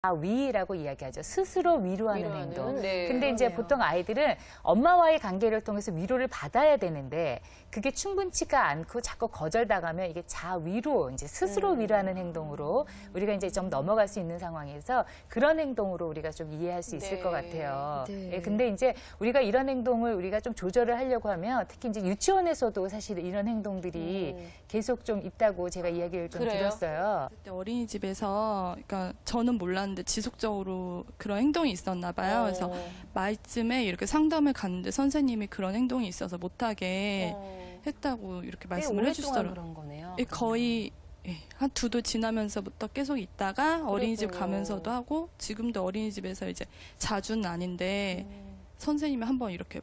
위라고 이야기하죠. 스스로 위로하는 행동. 네, 근데 이제 그러네요. 보통 아이들은 엄마와의 관계를 통해서 위로를 받아야 되는데 그게 충분치가 않고 자꾸 거절당하면 이게 자위로, 이제 스스로 위로하는 행동으로 우리가 이제 좀 넘어갈 수 있는 상황에서 그런 행동으로 우리가 좀 이해할 수 있을 네. 것 같아요. 네. 예, 근데 이제 우리가 이런 행동을 우리가 좀 조절을 하려고 하면 특히 이제 유치원에서도 사실 이런 행동들이 계속 좀 있다고 제가 이야기를 좀 그래요? 드렸어요. 그때 어린이집에서 그러니까 저는 몰랐는데 지속적으로 그런 행동이 있었나 봐요. 그래서 말쯤에 이렇게 상담을 갔는데 선생님이 그런 행동이 있어서 못하게 했다고 이렇게 말씀을 해주시더라고요. 그런 거네요. 예, 거의 한 2도 지나면서부터 계속 있다가 어린이집 그랬군요. 가면서도 하고 지금도 어린이집에서 이제 자주는 아닌데 선생님이 한번 이렇게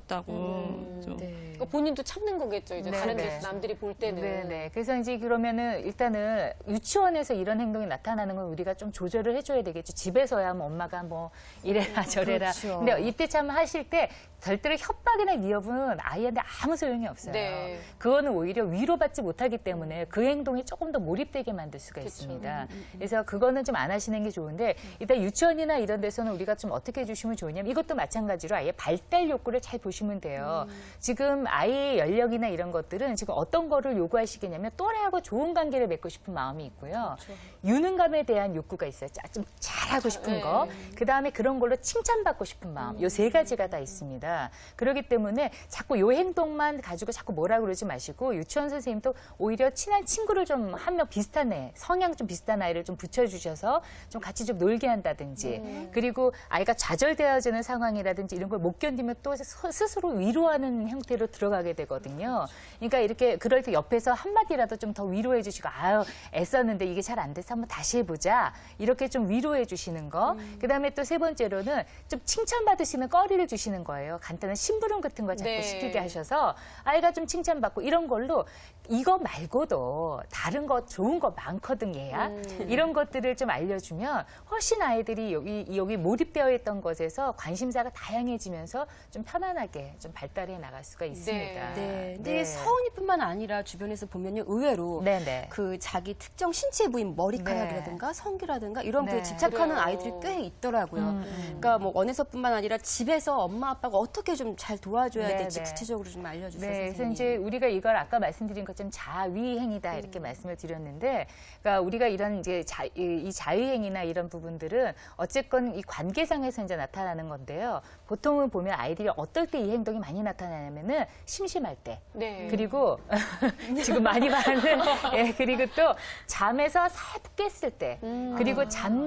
보셨다고 좀 네. 그러니까 본인도 참는 거겠죠. 이제 네, 다른 네. 데서 남들이 볼 때는. 네네. 그래서 이제 그러면은 일단은 유치원에서 이런 행동이 나타나는 건 우리가 좀 조절을 해줘야 되겠죠. 집에서야 뭐 엄마가 뭐 이래라 저래라. 그렇죠. 근데 이때 참 하실 때 절대로 협박이나 위협은 아이한테 아무 소용이 없어요. 네. 그거는 오히려 위로받지 못하기 때문에 그 행동에 조금 더 몰입되게 만들 수가 그쵸. 있습니다. 그래서 그거는 좀 안 하시는 게 좋은데 일단 유치원이나 이런 데서는 우리가 좀 어떻게 해주시면 좋으냐면 이것도 마찬가지로 아예 발달 욕구를 잘 보시면 돼요. 지금 아이의 연령이나 이런 것들은 지금 어떤 거를 요구하시겠냐면 또래하고 좋은 관계를 맺고 싶은 마음이 있고요. 유능감에 대한 욕구가 있어요. 좀 잘하고 싶은 거. 그다음에 그런 걸로 칭찬받고 싶은 마음. 요 3가지가 다 있습니다. 그렇기 때문에 자꾸 요 행동만 가지고 자꾸 뭐라 그러지 마시고 유치원 선생님도 오히려 친한 친구를 좀 한 명 비슷한 애, 성향 좀 비슷한 아이를 좀 붙여주셔서 좀 같이 좀 놀게 한다든지 그리고 아이가 좌절되어지는 상황이라든지 이런 걸 못 견디면 또 스스로 위로하는 형태로 들어가게 되거든요. 그러니까 이렇게 그럴 때 옆에서 한마디라도 좀 더 위로해 주시고 아유 애썼는데 이게 잘 안 돼서 한번 다시 해보자 이렇게 좀 위로해 주시는 거. 그다음에 또 3번째로는 좀 칭찬받으시는 거리를 주시는 거예요. 간단한 심부름 같은 거 자꾸 네. 시키게 하셔서 아이가 좀 칭찬받고 이런 걸로 이거 말고도 다른 거 좋은 거 많거든 얘야. 이런 것들을 좀 알려주면 훨씬 아이들이 여기 몰입되어 있던 것에서 관심사가 다양해지면서 좀 편안하게 좀 발달해 나갈 수가 있습니다. 네. 근데 네. 이게 서은이뿐만 아니라 주변에서 보면요, 의외로 네네. 그 자기 특정 신체 부인 머리카락이라든가 성기라든가 이런 네. 부위에 집착하는 그래요. 아이들이 꽤 있더라고요. 그러니까 뭐 원에서뿐만 아니라 집에서 엄마 아빠가 어떻게 좀 잘 도와줘야 네, 될지 네. 구체적으로 좀 알려주세요. 네, 그래서 선생님. 이제 우리가 이걸 아까 말씀드린 것처럼 자위행위다 이렇게 말씀을 드렸는데, 그러니까 우리가 이런 이제 이 자위행위나 이런 부분들은 어쨌건 이 관계상에서 이제 나타나는 건데요. 보통은 보면 아이들이 어떨 때 이 행동이 많이 나타나냐면은 심심할 때, 네. 그리고 지금 많이 받는, 예, 그리고 또 잠에서 살짝 깼을 때, 그리고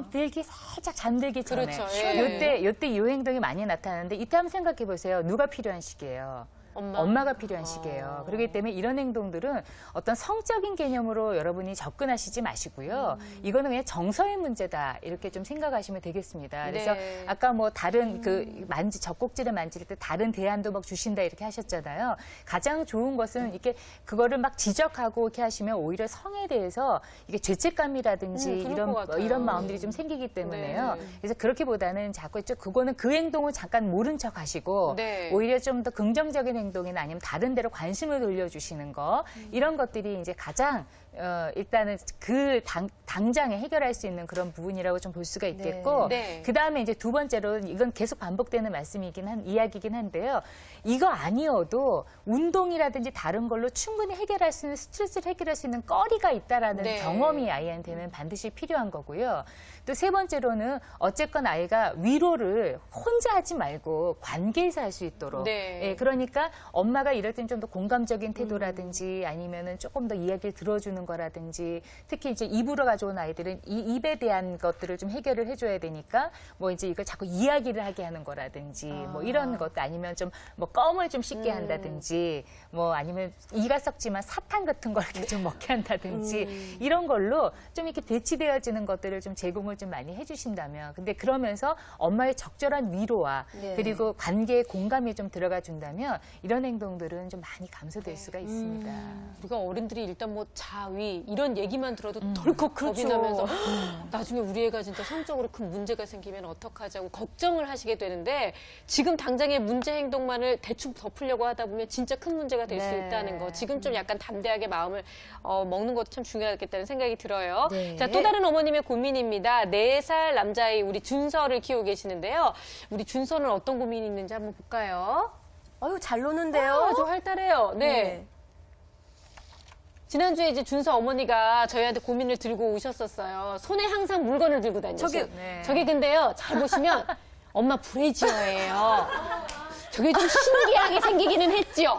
살짝 잠들기 전에, 그렇죠. 예. 요때 이 행동이 많이 나타나는데 이때 한번 생각해 보세요. 누가 필요한 시기예요? 엄마가 필요한 시기예요. 그렇기 때문에 이런 행동들은 어떤 성적인 개념으로 여러분이 접근하시지 마시고요. 이거는 그냥 정서의 문제다 이렇게 좀 생각하시면 되겠습니다. 그래서 네. 아까 뭐 다른 그 젖꼭지를 만질 때 다른 대안도 막 주신다 이렇게 하셨잖아요. 가장 좋은 것은 이렇게 그거를 막 지적하고 이렇게 하시면 오히려 성에 대해서 이게 죄책감이라든지 그럴 것 같아요. 이런 마음들이 좀 생기기 때문에요. 네. 그래서 그렇게보다는 자꾸 그거는 그 행동을 잠깐 모른 척 하시고 네. 오히려 좀 더 긍정적인 행동이나 아니면 다른 데로 관심을 돌려주시는 거 이런 것들이 이제 가장 일단은 그 당장에 해결할 수 있는 그런 부분이라고 좀 볼 수가 있겠고 네. 그 다음에 이제 2번째로 이건 계속 반복되는 이야기긴 한데요. 이거 아니어도 운동이라든지 다른 걸로 충분히 해결할 수 있는 스트레스를 해결할 수 있는 거리가 있다라는 네. 경험이 아이한테는 반드시 필요한 거고요. 또 3번째로는 어쨌건 아이가 위로를 혼자 하지 말고 관계에서 할 수 있도록 네. 예, 그러니까 엄마가 이럴 땐 좀 더 공감적인 태도라든지 아니면은 조금 더 이야기를 들어주는 거라든지 특히 이제 입으로 가져온 아이들은 이 입에 대한 것들을 좀 해결을 해줘야 되니까 뭐 이제 이걸 자꾸 이야기를 하게 하는 거라든지 뭐 이런 것도 아니면 좀 뭐 껌을 좀 씹게 한다든지 뭐 아니면 이가 썩지만 사탕 같은 걸 이렇게 좀 먹게 한다든지 이런 걸로 좀 이렇게 대치되어지는 것들을 좀 제공을 좀 많이 해주신다면 근데 그러면서 엄마의 적절한 위로와 네. 그리고 관계에 공감이 좀 들어가 준다면 이런 행동들은 좀 많이 감소될 수가 있습니다. 우리가 어른들이 일단 뭐 가위 이런 얘기만 들어도 덜컥 겁이 그렇죠. 나면서 나중에 우리 애가 진짜 성적으로 큰 문제가 생기면 어떡하지 하고 걱정을 하시게 되는데 지금 당장의 문제 행동만을 대충 덮으려고 하다 보면 진짜 큰 문제가 될 수 네. 있다는 거. 지금 좀 약간 담대하게 마음을 먹는 것도 참 중요하겠다는 생각이 들어요. 네. 자, 또 다른 어머님의 고민입니다. 4살 남자아이 우리 준서를 키우고 계시는데요. 우리 준서는 어떤 고민이 있는지 한번 볼까요? 아유, 잘 노는데요. 아주 활달해요. 네. 지난주에 이제 준서 어머니가 저희한테 고민을 들고 오셨었어요. 손에 항상 물건을 들고 다녔어요. 네. 저게 근데요, 잘 보시면 엄마 브래지어예요. 저게 좀 신기하게 생기기는 했죠.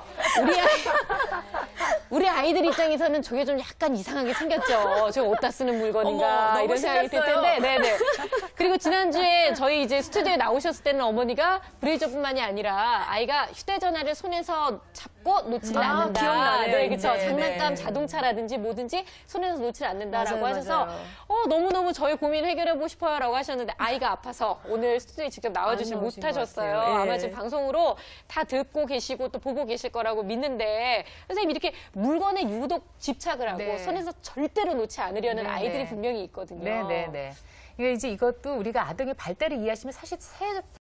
우리 아이들 입장에서는 저게 좀 약간 이상하게 생겼죠. 저 어디다 쓰는 물건인가 어머, 이런 너무 생각이 들 신났어요. 텐데, 네네. 그리고 지난주에 저희 이제 스튜디오에 나오셨을 때는 어머니가 브레이저뿐만이 아니라 아이가 휴대전화를 손에서 잡고 놓지는 않는다. 기억나네요. 네, 그렇죠. 네, 장난감, 네. 자동차라든지 뭐든지 손에서 놓지 않는다라고 맞아요, 하셔서 맞아요. 너무너무 저희 고민 해결해보고 싶어요라고 하셨는데 아이가 아파서 오늘 스튜디오에 직접 나와주지 안 나오신 못하셨어요. 것 같아요. 예. 아마 지금 방송으로 다 듣고 계시고 또 보고 계실 거라고 믿는데 선생님 이렇게 물건에 유독 집착을 하고 네. 손에서 절대로 놓지 않으려는 네, 아이들이 네. 분명히 있거든요. 네네네. 이게 이제 이것도 우리가 아동의 발달을 이해하시면 사실